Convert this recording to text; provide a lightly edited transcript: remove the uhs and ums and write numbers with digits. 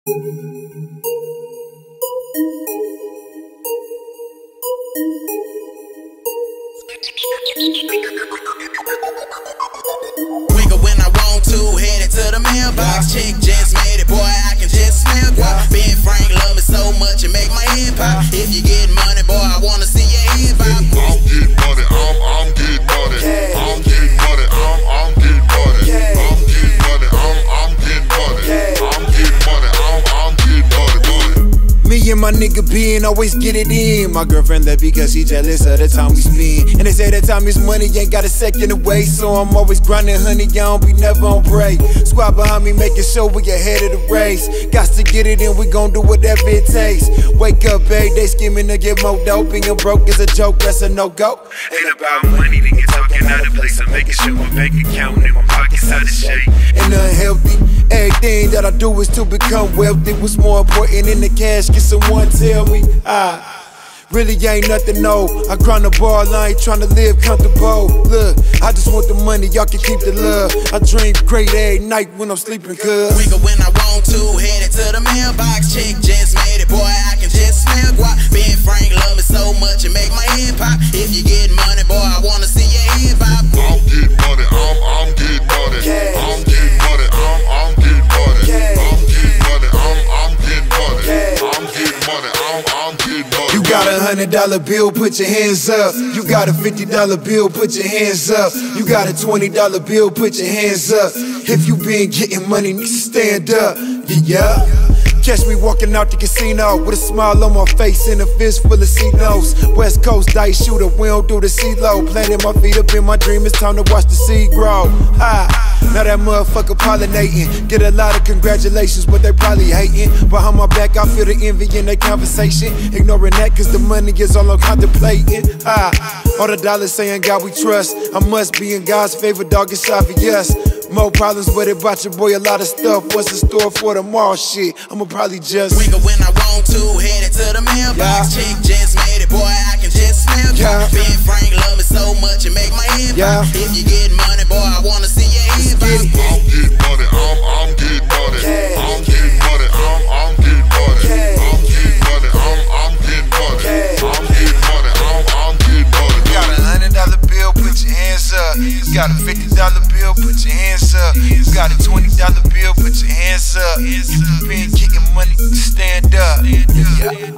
Wiggle when I want to, headed to the mailbox. Chick just made it, boy, I can just smell guap. Ben Frank love me so much, it make my head pop. If you get money, boy, I wanna see your head pop. I'm getting money, I'm getting money. I'm getting money, I'm getting money. I'm getting money, I'm getting money. I'm getting money, I'm getting money. Me and my nigga being always get it in. My girlfriend left because she jealous of the time we spend. And they say that time is money, ain't got a second away. So I'm always grinding, honey, I don't be never on break. Squad behind me making sure we ahead of the race. Got to get it in, we gon' do whatever it takes. Wake up every day scheming to get more dope. Being broke is a joke, that's a no-go. Ain't about money, nigga talking out of place. I'm making sure my bank account and my pockets out of shape. And unhealthy, everything that I do is to become wealthy. What's more important than the cash? Can someone tell me? Really ain't nothing, no. I grind the ball, I ain't tryna live comfortable. Look, I just want the money, y'all can keep the love. I dream great every night when I'm sleeping, cuz. Wiggle when I want to, headed to the mailbox. Chick just made it, boy, I can just smell guap. Ben Frank love me so much, it make my head pop. If you get money, boy, I wanna see your head pop. I'm getting money, I'm getting money. I'm getting money, I'm getting money. I'm getting money, I'm getting money. I'm getting money, I'm getting money. You got $100 bill, put your hands up. You got a $50 bill, put your hands up. You got a $20 bill, put your hands up. If you been getting money, need to stand up. Yeah. Catch me walking out the casino with a smile on my face and a fist full of C-notes. West Coast dice shooter, we don't do the C-low. Planting my feet up in my dream, it's time to watch the seed grow. Now that motherfucker pollinating. Get a lot of congratulations, but they probably hating. Behind my back, I feel the envy in their conversation. Ignoring that, cause the money is all I'm contemplating. All the dollars saying God we trust. I must be in God's favor, dog, it's obvious. More problems, but it brought your boy a lot of stuff. What's in store for tomorrow? Shit, I'ma probably just Wiggle when I want to, headed to the mailbox. Chick just made it, boy, I can just smell guap. Ben Frank love me so much, it make my head pop. If you get money, boy, I wanna see your head pop. I'm getting money, I'm getting money. I'm getting money, I'm getting money. I'm getting money, I'm getting money. I'm getting money, I'm getting money. You got a $100 bill, put your hands up. You got a $50 bill, put your hands up. You got a $20 bill, put your hands up. If you been getting money, stand up. Yeah.